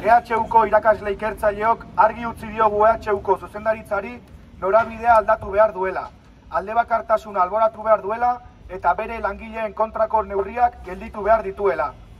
EHUko irakasle ikertzaileok argi utzi diogu EHUko zuzendaritzari norabidea aldatu behar duela, aldebakartasuna alboratu behar duela eta bere langileen kontrako neurriak gelditu behar dituela.